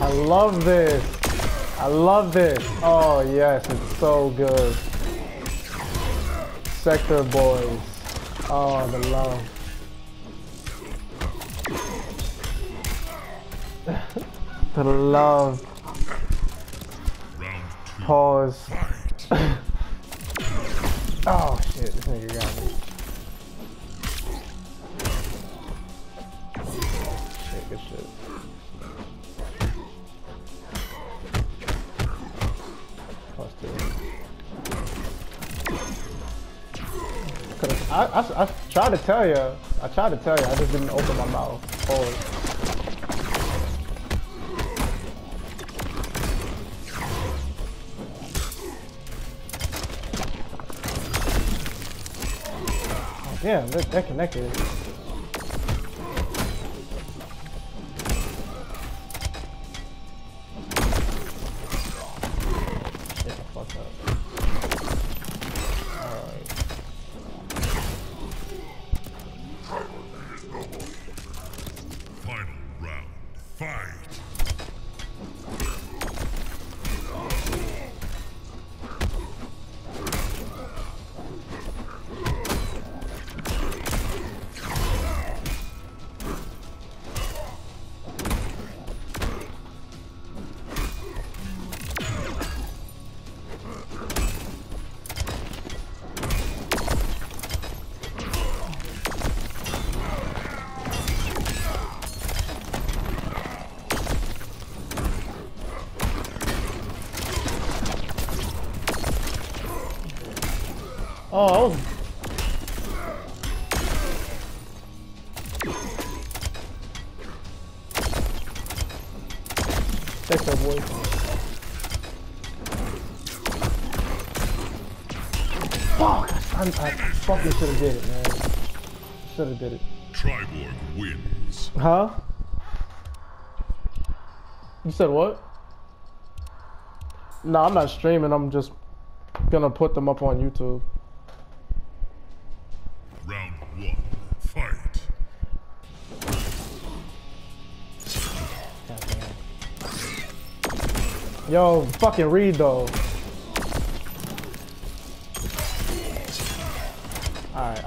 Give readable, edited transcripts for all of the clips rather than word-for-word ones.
I love this. I love this. Oh yes, it's so good. Sector boys. Oh, the love. The love. Pause. Oh shit, this nigga got me. Shit, good shit. Plus 2. I tried to tell you. I just didn't open my mouth. Pause. Yeah, they're connected. Yeah, fuck up. Alright. Final round. Fight! Oh, that's that boy. Fuck! I fucking should have did it, man. Should have did it. Triborg wins. Huh? You said what? No, I'm not streaming. I'm just gonna put them up on YouTube. Round 1. Fight. Yo, fucking read though. Alright.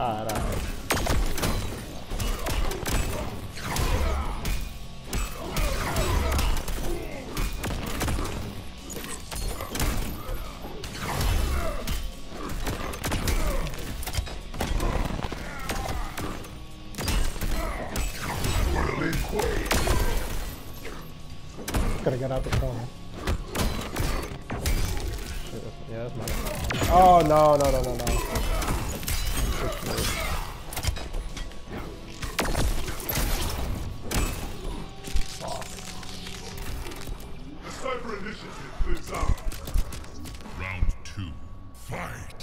Gotta get out the corner. Shit, yeah, that's my. Oh no. The Cyber Initiative lives on. Round 2. Fight.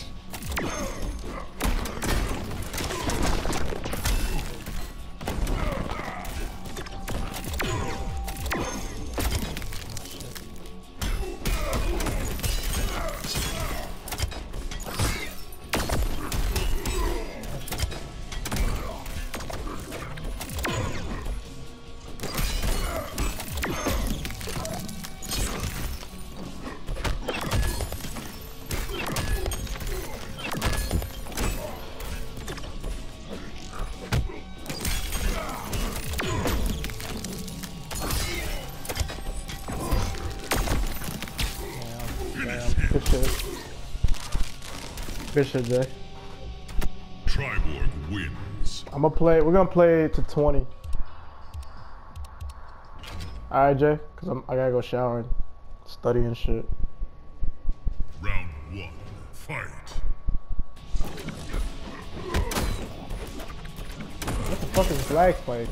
Good shit, Jay. Triborg wins. We're gonna play to 20. Alright, Jay, cause I gotta go shower and study and shit. Round 1. Fight. What the fuck is flag spike?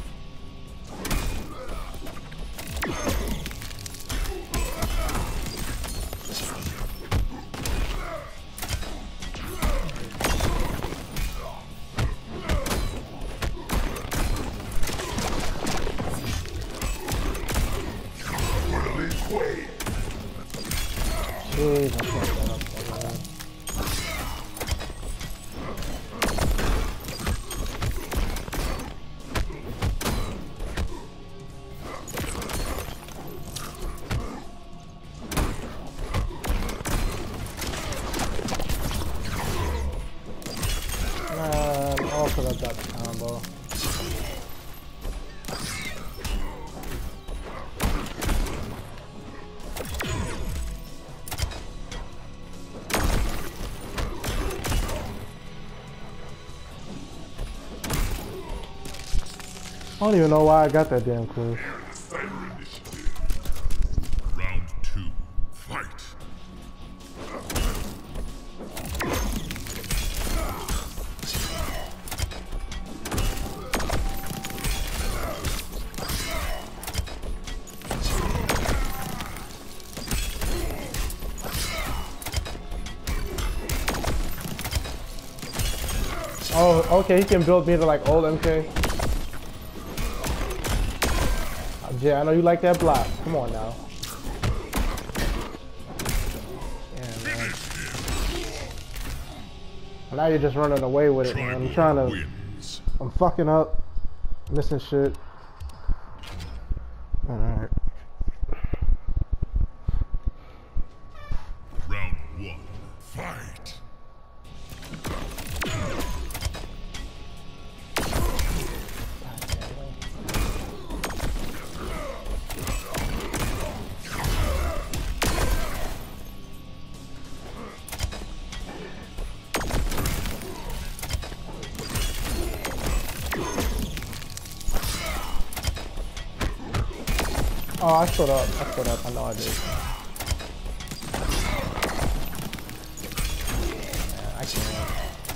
Jeez, I fucked that up so bad. don't even know why I got that damn close. Cyber initiative. Round 2. Fight. Oh, okay, he can build me to like old MK. Yeah, I know you like that block. Come on now. Yeah, man. Now you're just running away with it, man. I'm trying to. Wins. I'm fucking up. Missing shit. Alright. Round 1. Fight. Oh, I stood up. I know I did. Yeah, I can't.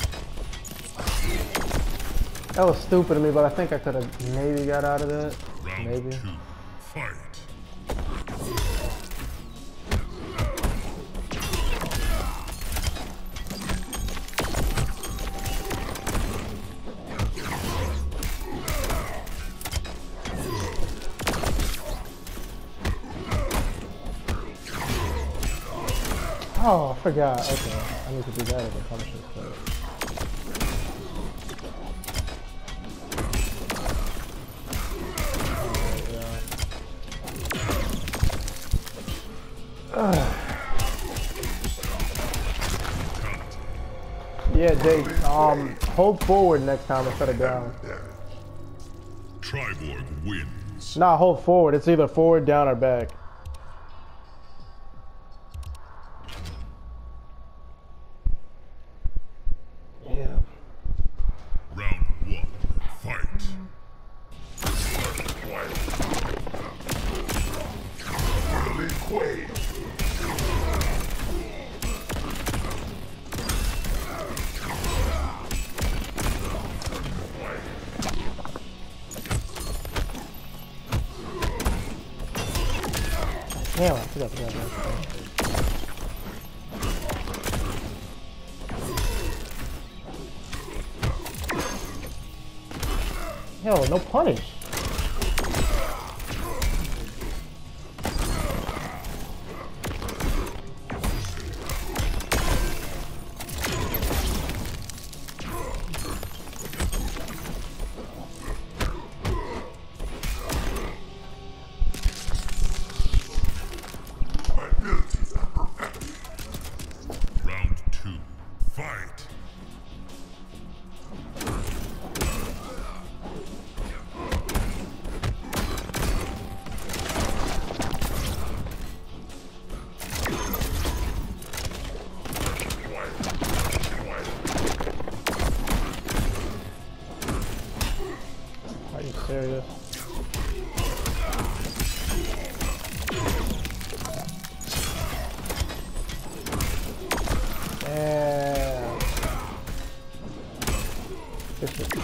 That was stupid of me, but I think I could have maybe got out of that. Round Maybe. 2. Fight. Oh, I forgot. Okay, I need to do that as a punishment. Yeah, Jake. Hold forward next time instead of down. Triborg wins. Nah, hold forward. It's either forward, down, or back. Yeah. Round 1. Fight. Damn, I forgot that. Hell, no punish. Round 2. Fight. Are you serious? Yeah. This is...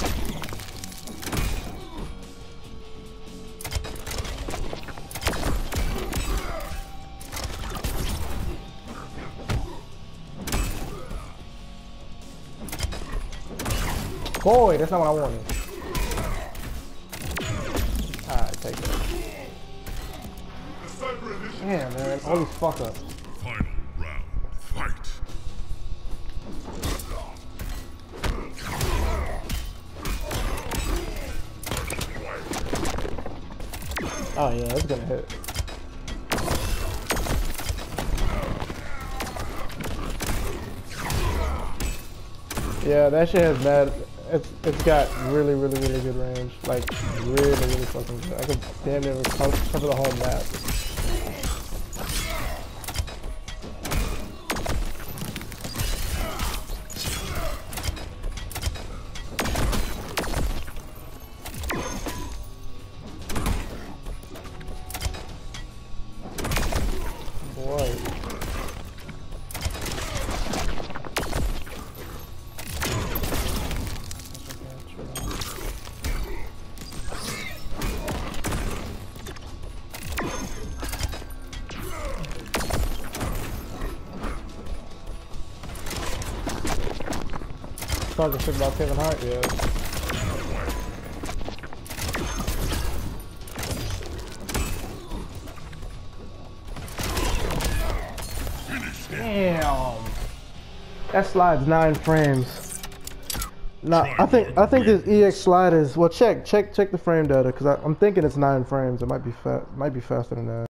Boy, that's not what I wanted. Alright, take that. Damn, man, all these fuck ups. Final round. Fight. Oh yeah, it's gonna hit. Yeah, that shit has bad. It's got really good range. Like really fucking good. I could damn near cover the whole map. Boy. Talking shit about Kevin Hart, yeah. Damn. That slide's 9 frames. Nah, I think this EX slide is, well, check the frame data, because I'm thinking it's 9 frames. It might be faster than that.